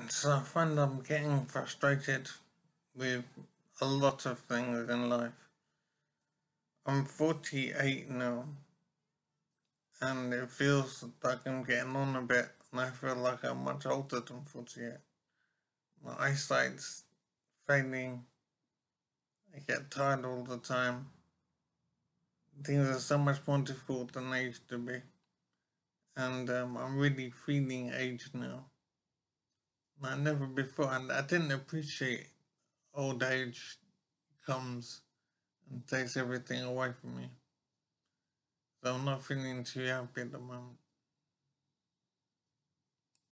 So I find I'm getting frustrated with a lot of things in life. I'm 48 now, and it feels like I'm getting on a bit, and I feel like I'm much older than 48. My eyesight's fading, I get tired all the time. Things are so much more difficult than they used to be, and I'm really feeling aged now. Like never before, and I didn't appreciate old age comes and takes everything away from me. So I'm not feeling too happy at the moment.